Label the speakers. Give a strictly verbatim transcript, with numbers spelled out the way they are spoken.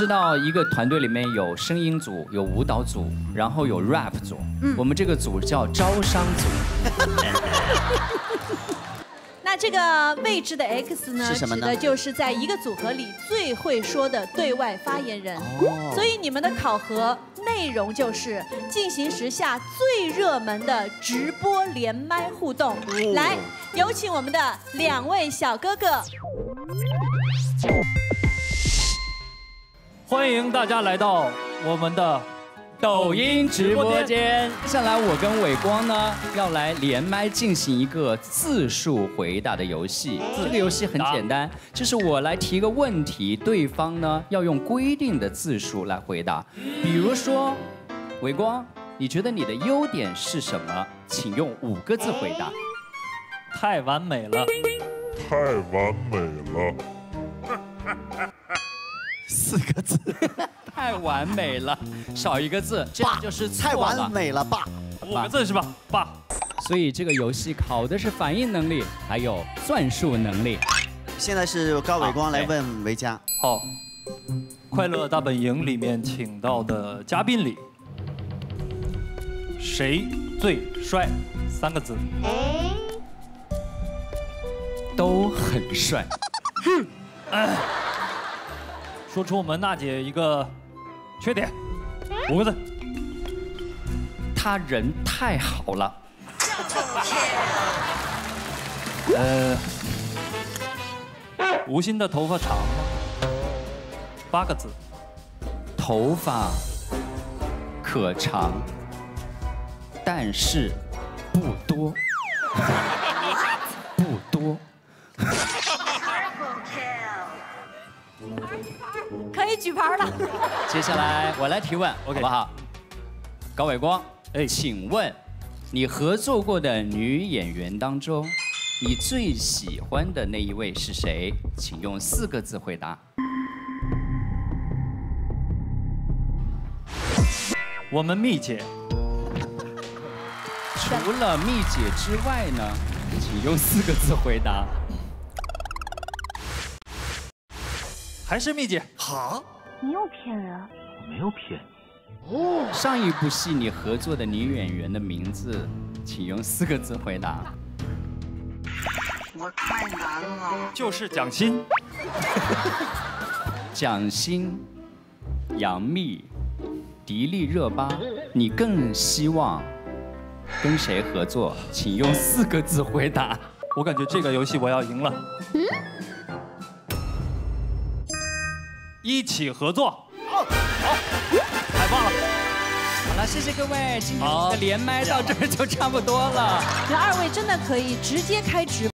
Speaker 1: 知道一个团队里面有声音组、有舞蹈组，然后有 rap 组。嗯，我们这个组叫招商组。
Speaker 2: 那这个未知的 X 呢，
Speaker 3: 是什么呢？
Speaker 2: 指的就是在一个组合里最会说的对外发言人。哦。所以你们的考核内容就是进行时下最热门的直播连麦互动。哦、来，有请我们的两位小哥哥。
Speaker 4: 欢迎大家来到我们的
Speaker 1: 抖音直播间。接下来我跟伟光呢要来连麦进行一个字数回答的游戏。这个游戏很简单，就是我来提个问题，对方呢要用规定的字数来回答。比如说，伟光，你觉得你的优点是什么？请用五个字回答。
Speaker 4: 太完美了。
Speaker 5: 太完美了。
Speaker 3: 四个字，
Speaker 1: 太完美了，少一个字，这样就是错了。
Speaker 3: 太完美了，爸。
Speaker 4: 五个字是吧，爸？
Speaker 1: 所以这个游戏考的是反应能力，还有算术能力。
Speaker 3: 现在是高伟光来问维嘉。
Speaker 4: 好，快乐大本营里面请到的嘉宾里，谁最帅？三个字。
Speaker 1: 都很帅。
Speaker 4: 哎。 说出我们娜姐一个缺点，五个字。
Speaker 1: 她人太好了。
Speaker 4: 呃，吴昕的头发长吗？八个字。
Speaker 1: 头发可长，但是不多。不多。
Speaker 2: 可以举牌了。
Speaker 1: 接下来我来提问，
Speaker 4: OK
Speaker 1: 好不好？高伟光，哎，请问你合作过的女演员当中，你最喜欢的那一位是谁？请用四个字回答。
Speaker 4: 我们蜜姐。
Speaker 1: 除了蜜姐之外呢，请用四个字回答。
Speaker 4: 还是蜜姐。
Speaker 3: 好，
Speaker 6: 你又骗人！
Speaker 4: 我没有骗你。
Speaker 1: 哦，上一部戏你合作的女演员的名字，请用四个字回答。
Speaker 6: 我太难了。
Speaker 4: 就是蒋欣。
Speaker 1: 蒋欣、杨幂、迪丽热巴，你更希望跟谁合作？请用四个字回答。
Speaker 4: 我感觉这个游戏我要赢了。嗯。 一起合作，好，好，太棒了！
Speaker 1: 好了，谢谢各位，今天的连麦到这儿就差不多了。
Speaker 2: 那二位真的可以直接开直播。